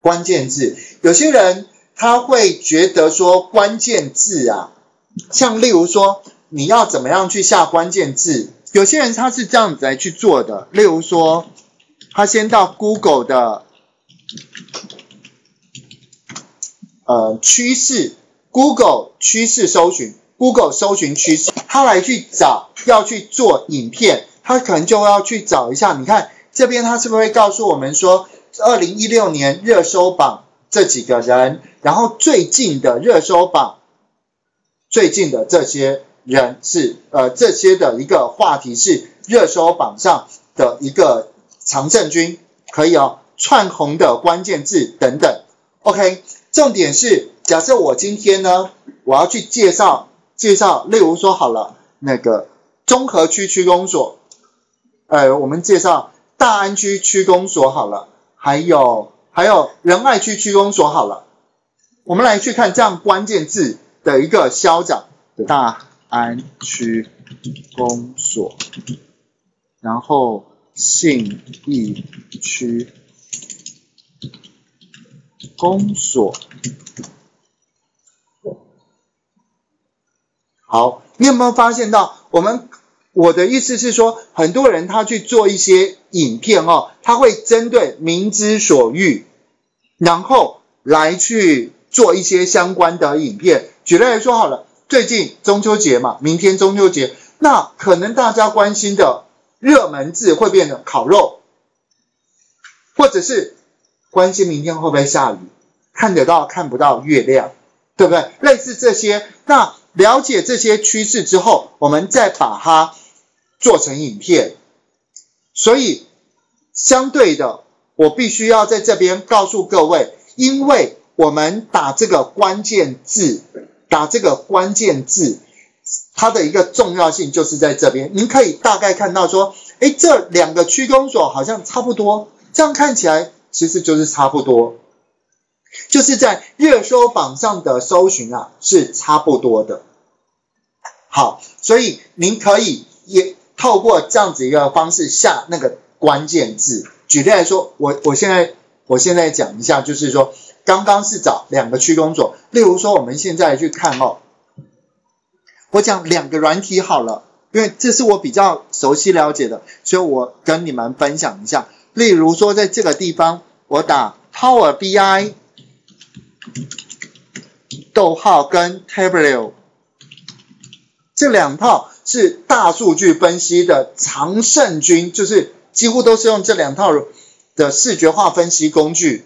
关键字。有些人他会觉得说关键字啊，像例如说你要怎么样去下关键字，有些人他是这样子来去做的。例如说他先到 Google 的趋势 Google 趋势搜寻 Google 搜寻趋势，他来去找要去做影片，他可能就要去找一下，你看这边他是不是会告诉我们说2016年热搜榜这几个人，然后最近的热搜榜最近的这些人是这些的一个话题是热搜榜上的一个常胜军，可以哦，窜红的关键字等等。OK， 重点是假设我今天呢，我要去介绍，例如说好了，那个中和区区公所，我们介绍大安区区公所好了，还有仁爱区区公所好了，我们来去看这样关键字的一个消长，大安区公所，然后信义区公所。好，你有没有发现到我的意思是说，很多人他去做一些影片哦，他会针对民之所欲，然后来去做一些相关的影片。举例来说好了，最近中秋节嘛，明天中秋节，那可能大家关心的热门字会变成烤肉，或者是关心明天会不会下雨，看得到看不到月亮，对不对？类似这些，那了解这些趋势之后，我们再把它做成影片。所以相对的，我必须要在这边告诉各位，因为我们打这个关键字，它的一个重要性就是在这边。您可以大概看到说，这两个区公所好像差不多，这样看起来其实就是差不多，就是在热搜榜上的搜寻啊是差不多的。好，所以您可以也透过这样子一个方式下那个关键字。举例来说，我现在讲一下，就是说刚刚是找两个区公所，例如说我们现在去看哦，我讲两个软体好了，因为这是我比较熟悉了解的，所以我跟你们分享一下。例如说在这个地方我打 Power BI 逗号跟 Tableau， 这两套是大数据分析的常胜军，就是几乎都是用这两套的视觉化分析工具。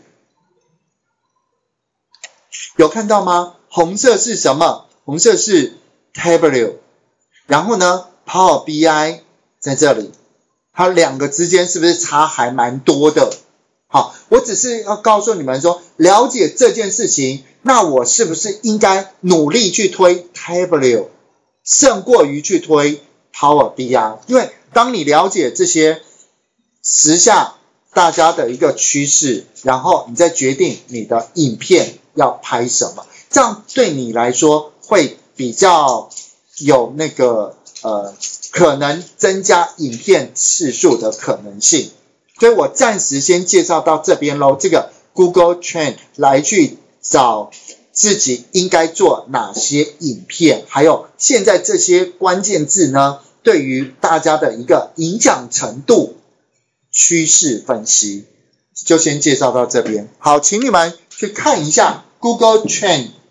有看到吗？红色是什么？红色是 Tableau， 然后呢 Power BI 在这里，它两个之间是不是差还蛮多的？好，我只是要告诉你们说，了解这件事情，那我是不是应该努力去推 Tableau， 胜过于去推 Power BI？ 因为当你了解这些时下大家的一个趋势，然后你再决定你的影片要拍什么，这样对你来说会比较有那个可能增加影片次数的可能性。所以我暂时先介绍到这边咯，这个 Google Trend 来去找自己应该做哪些影片，还有现在这些关键字呢对于大家的一个影响程度趋势分析，就先介绍到这边。好，请你们去看一下 Google Trend